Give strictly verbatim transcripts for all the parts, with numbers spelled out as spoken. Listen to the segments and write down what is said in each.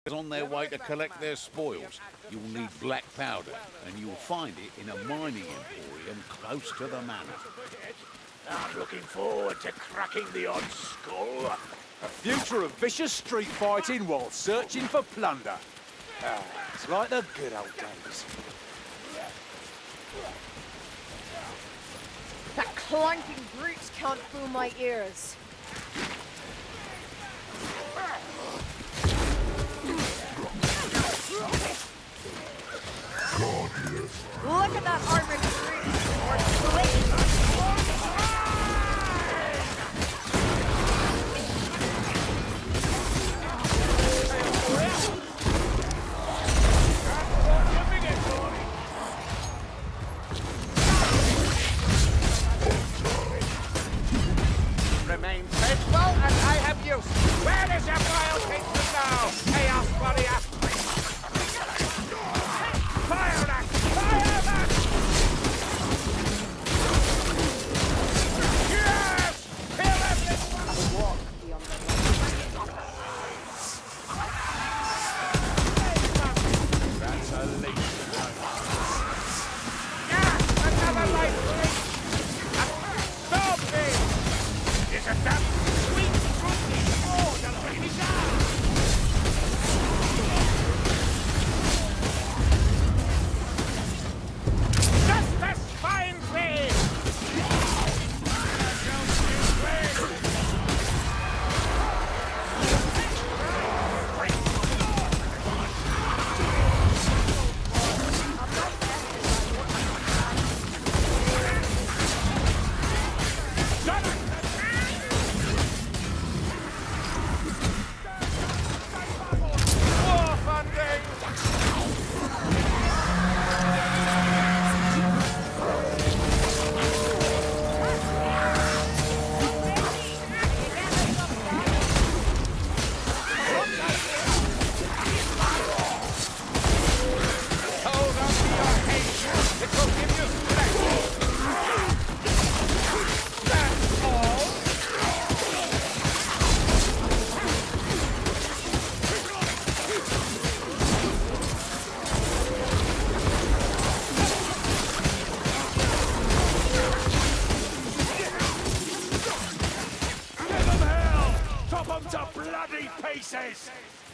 on their way to collect their spoils. You'll need black powder, and you'll find it in a mining emporium close to the manor. I'm looking forward to cracking the odd skull. A future of vicious street fighting while searching for plunder. Ah, it's like the good old days. That clanking brute can't fool my ears. Look at that armored brute! Or blade! Remain faithful, and I have use. Where is your vile patron now? Chaos warrior! Fire that! Fire that! Yes! Kill everyone! A walk beyond the That's a leap. Yes! Another life break! Stop me! Is it that sweet, fruity sword already down? Justice finds me! War funding! Hold on to your hate. It will give you strength. That's all. Give them hell! Chop them to bloody pieces!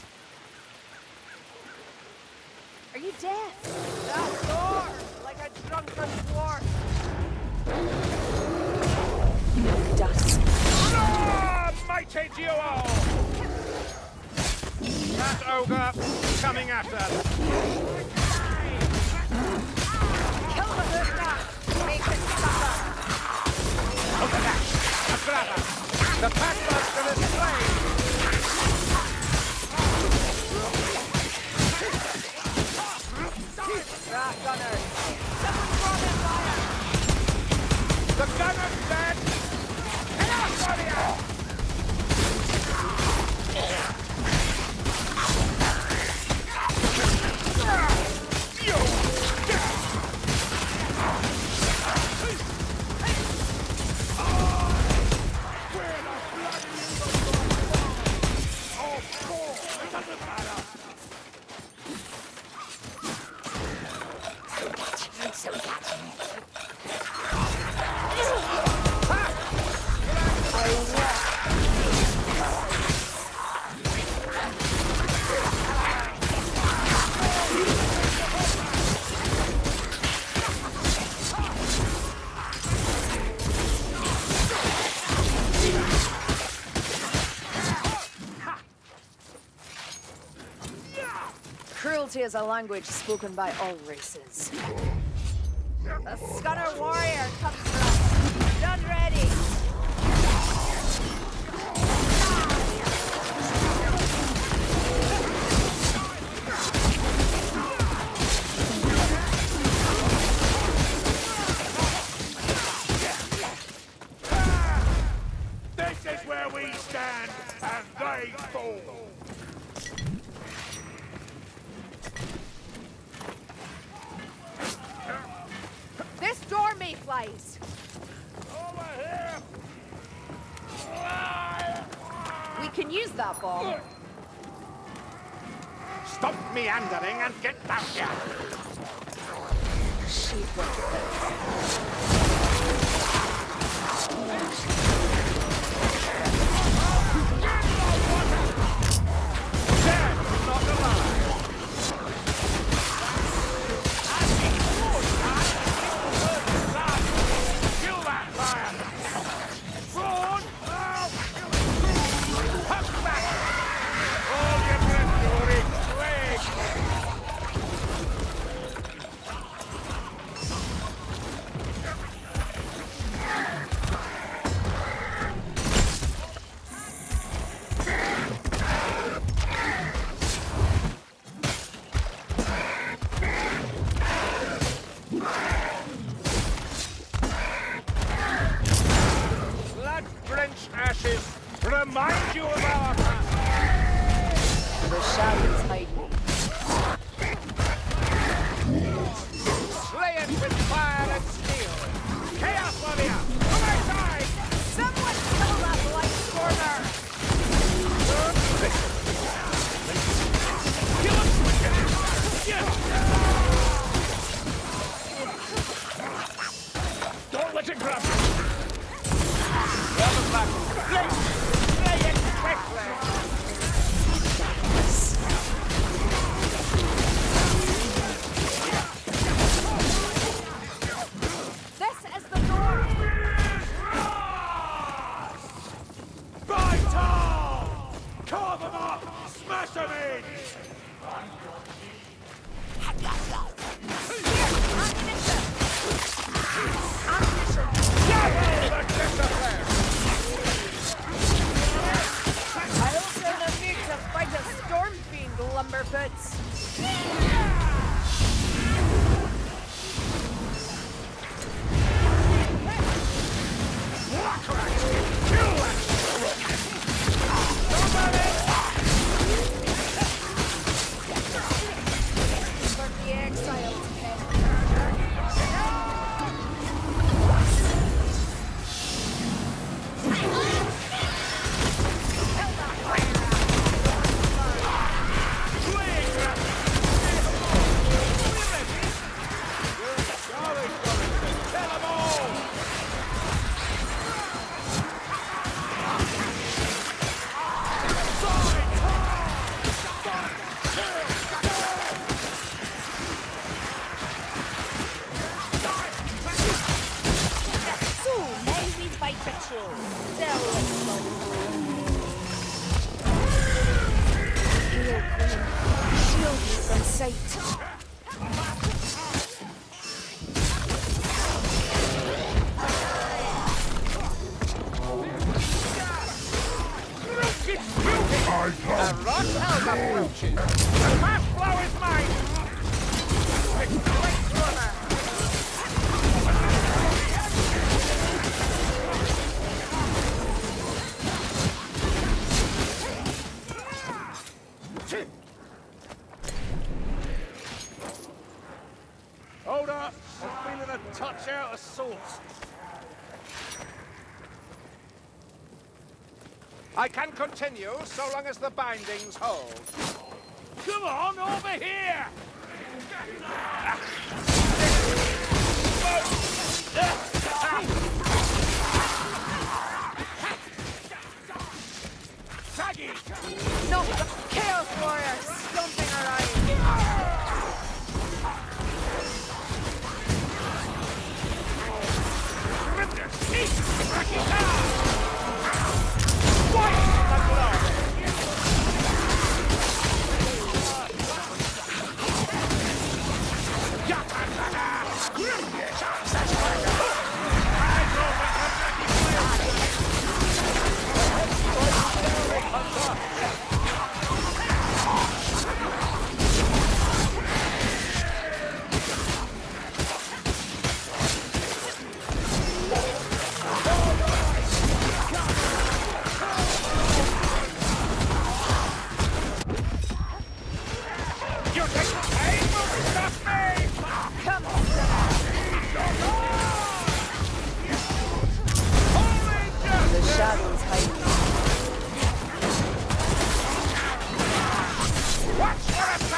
Are you deaf? That door! Like a drunken dwarf! Dusk. Ah, mighty duo! That ogre coming at us! Kill the Hurta! Make it suffer! Look at that! A grabber! The packmaster is slain! Ah, gunner! Someone brought in fire! The gunner's dead! Chaos warrior! Cruelty is a language spoken by all races. The Scunner warrior comes for us. Done ready. This is where we stand, and they fall! This door mayflies. Over here! We can use that bomb. Stop meandering and get down here! Sheep Dead, not alive! Kill that lion! Run! Huck back! All your breath, Yuri! Quick! Blood-drenched ashes remind you of our past! The shadows hide me. Slay it with fire and steel! Chaos warrior, to my side! Someone kill that light stormer! Kill him! Yes! Don't let it grab you! Rather back! Slay! Slay it quickly! This is the door! By Tom! Carve them up! Smash them in! Ammunition! Ammunition! Double the discipline! I also no need to fight a storm fiend, Lumberfoots. For the exiles, Ken. So, now we fight the troll. Delightful. Hail, Queen. Shield me from sight. A rock helm approaches! The last blow is mine! It's Blade Runner! Hold up! I'm feeling a touch out of sorts. I can continue so long as the bindings hold. Come on, over here! Saggy! No, the Chaos Warrior stomping her eyes. shadows hiding. Watch for a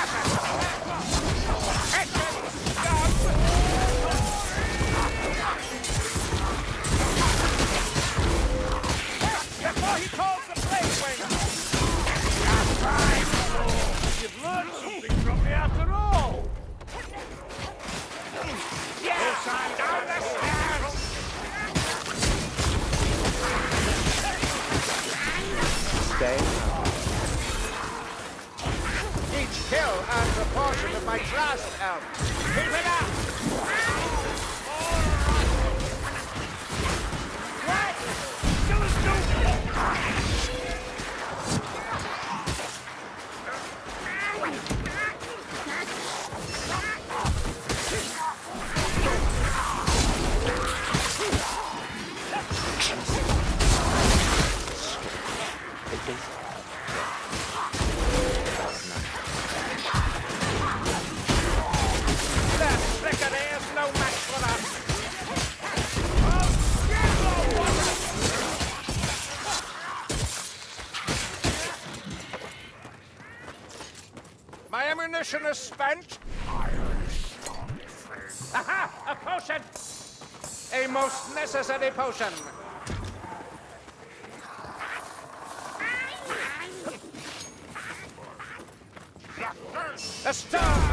kill earns a portion of my trust, Elf. Keep it up! What? Kill us, my ammunition is spent. Aha! A potion! A most necessary potion. A stone!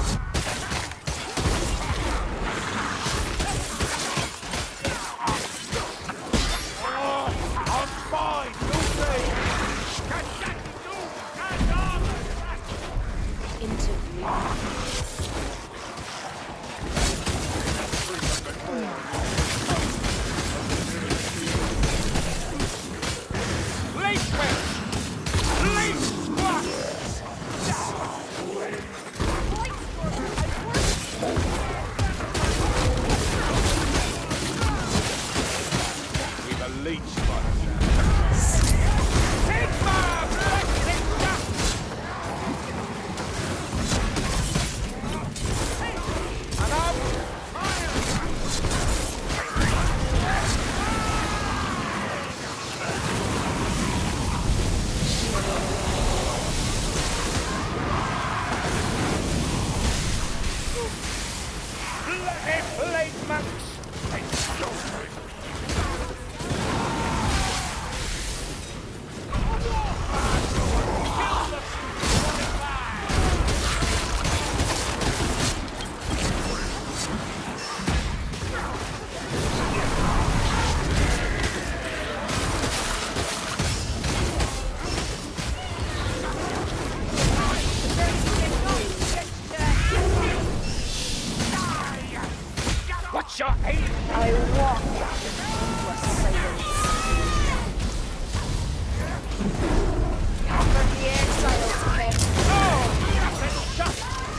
I walk into a silence. From the exiles camp. Oh! That's shot!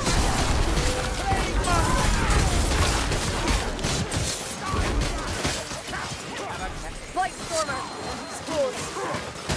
Light Stormer and his tools.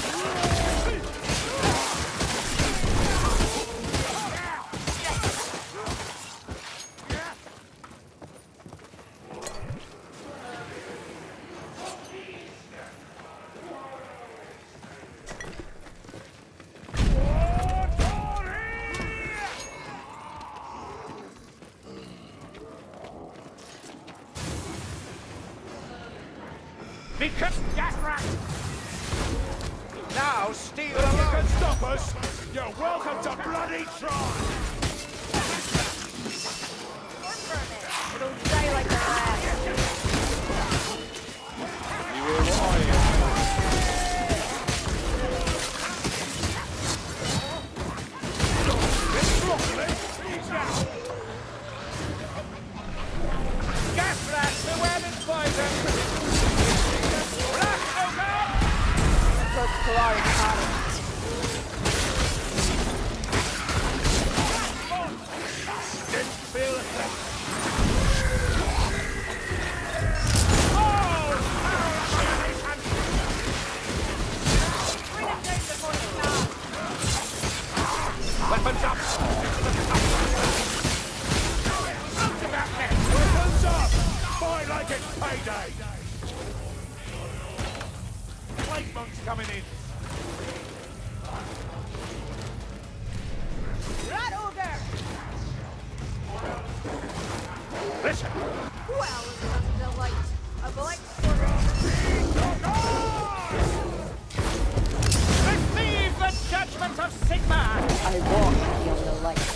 Because that's right. Now steal If you alone. can stop us, you're welcome to bloody try! It'll die like the last. You hear what I hear? Gas rats, the web is poison. Cloak Kalari Cottage. Didn't feel it. Weapons up! Weapons up! Fight like it's payday! Plague monks coming in! Rat Ogre! Listen! Well, it was a delight. A blight stormer. Receive the judgment of Sigma! I walk beyond the light.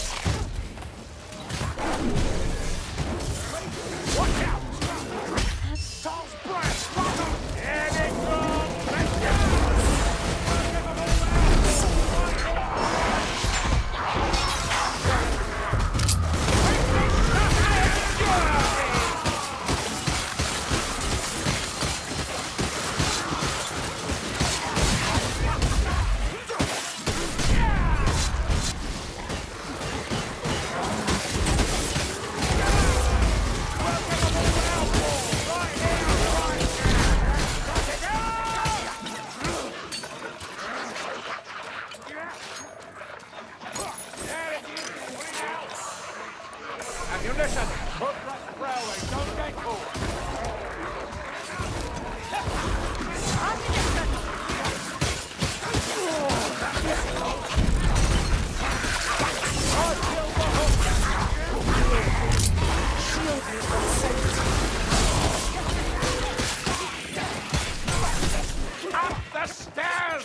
Watch out! Saul's blast! And it goes! Let's go! Listen, put right the railway, don't get caught. Shield me from safety. Up the stairs!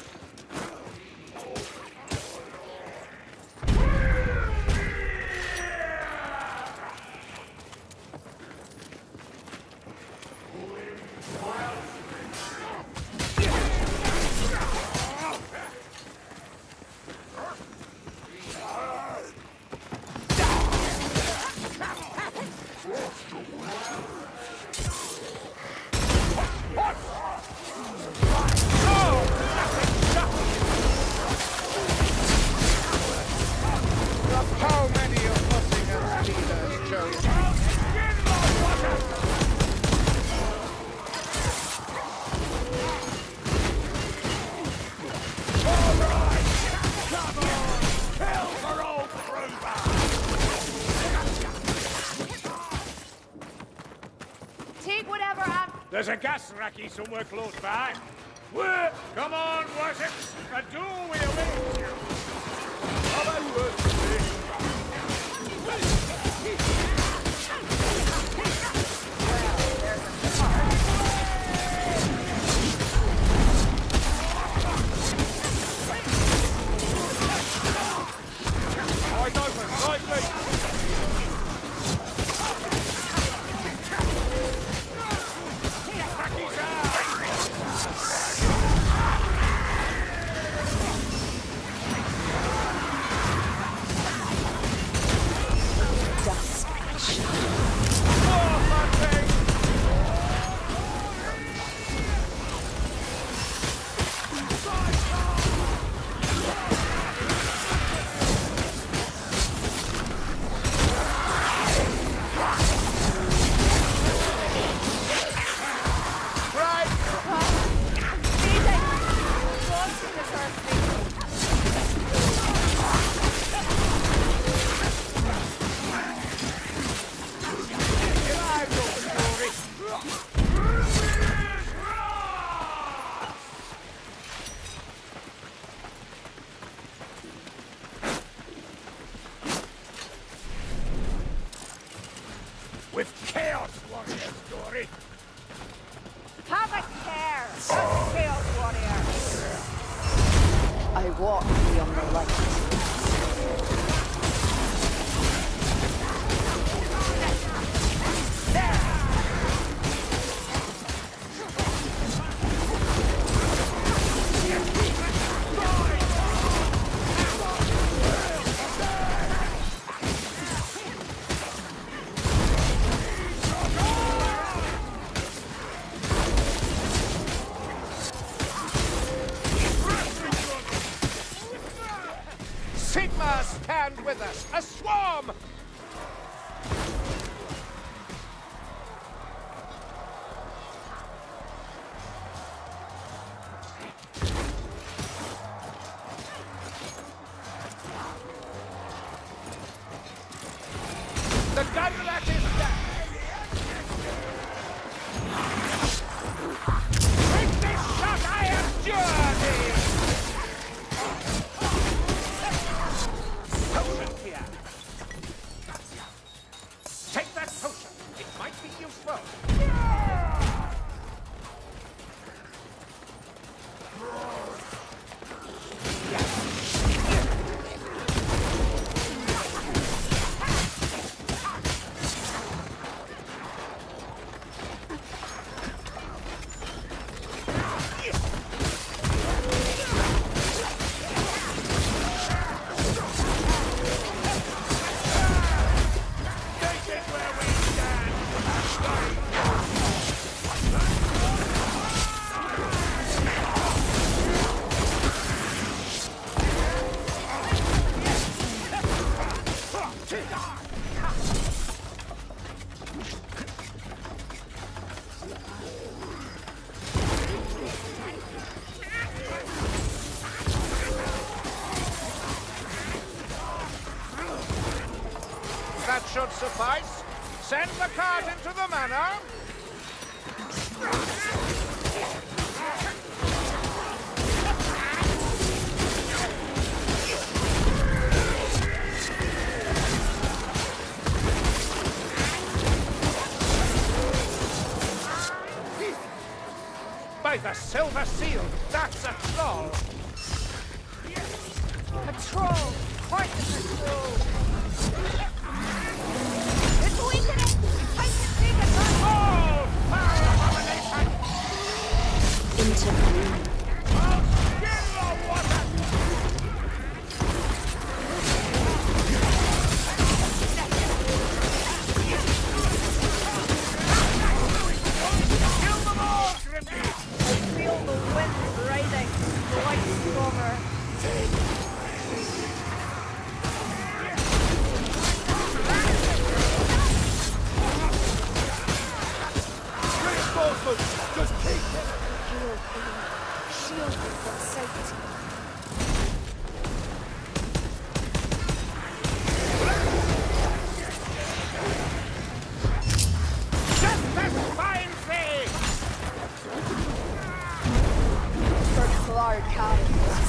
How many of Nussingham's leaders chose me? Take whatever I'm... There's a gas racky somewhere close by. Wait, come on, Wessex. A duel we await you. How about words for me? Wide open, right feet. Racky's out. Dusk and shadow. With Chaos Warrior story. Have a care, us Chaos Warriors. I walk beyond the light. Sigma, stand with us! A swarm! The gunlet is down! With this shot I am journey! Potion here. Take that potion. It might be useful. should suffice. Send the cart into the manor. By the Silver Seal, that's a troll. A troll! Quite a troll! It's weakening! I can take it on! Oh, foul abomination! Intervene. I'll skin the water! Kill them all, Grimby! I feel the wind riding, the white stormer. Reinforcements! Just keep them! Shield aim. Shield from sight. Just as fine thing! For Clark County.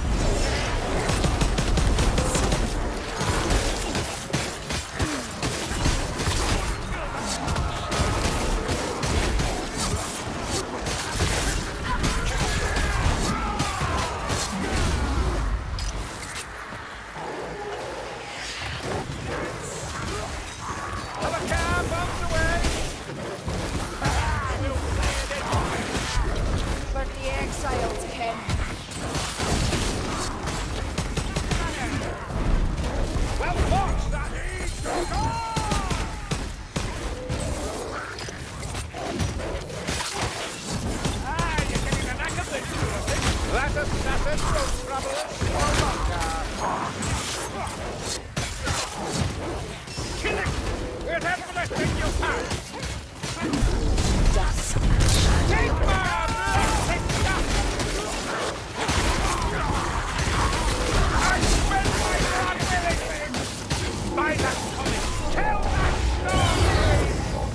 Have a car bumped away! Ah, you played it! For the exiled, Ken. Well, watch that east! Ah, you're getting the knack of this sort of thing. That assassin won't trouble us for longer. Kill it! With everything you have! Dust. Take my blessed stuff! I spend my blood willingly! By that coming, tell that story!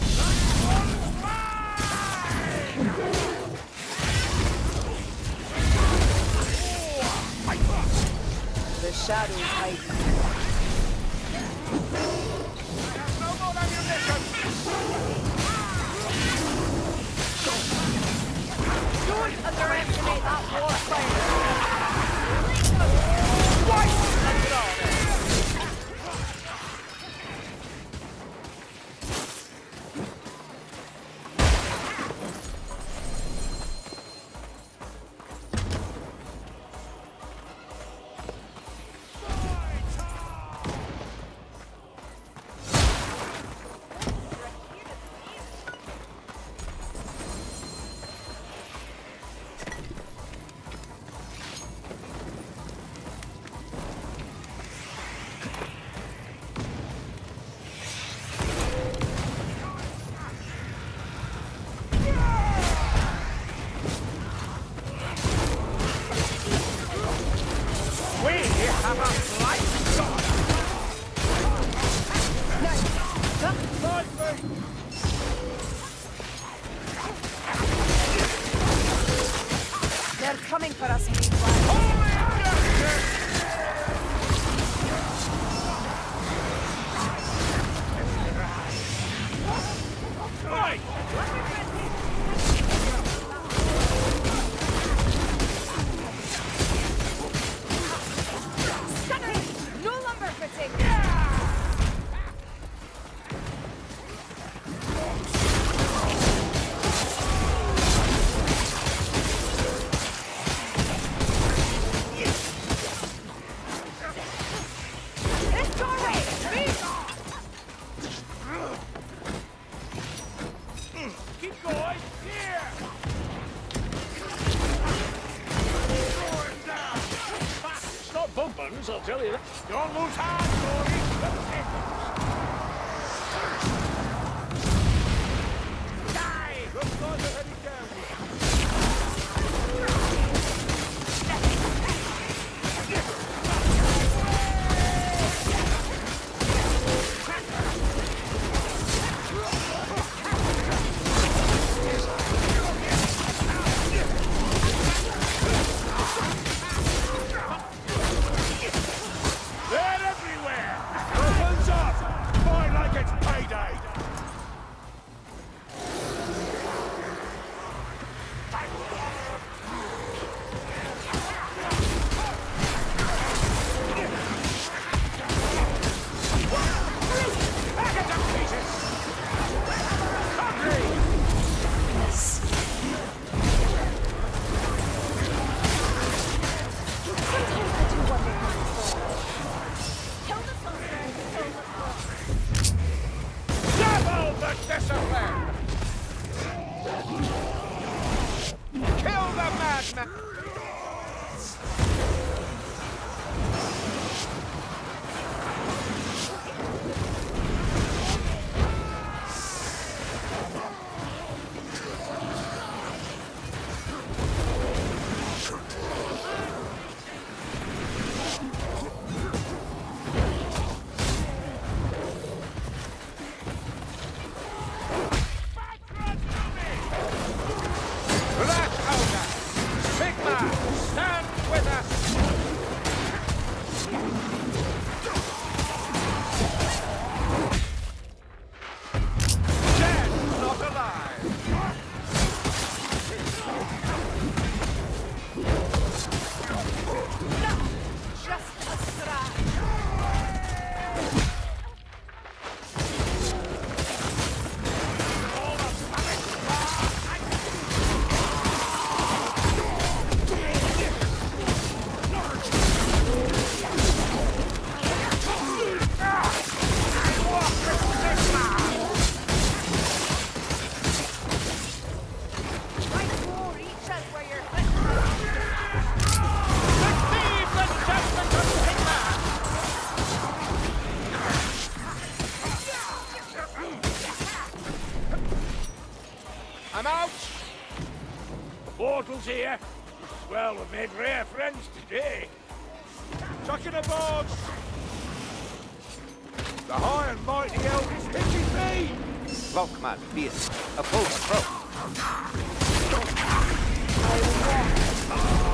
The shadows hide. There's no more ammunition! Don't underestimate that warfire. We have a light sword! They're coming for us, meanwhile. Holy objective! Right! Stunning! No lumber fitting! This doorway! Speed! Keep going! Here! Going down! It's not bumpins, I'll tell you that. Don't lose heart, Dory! Die! Looks like they're heading down here. discipline! Kill the madman! I'm out! Portal's here. Well, we've made rare friends today. Chucking aboard! The high and mighty elf is hitting me! Volkman, fierce. A full throat. I walk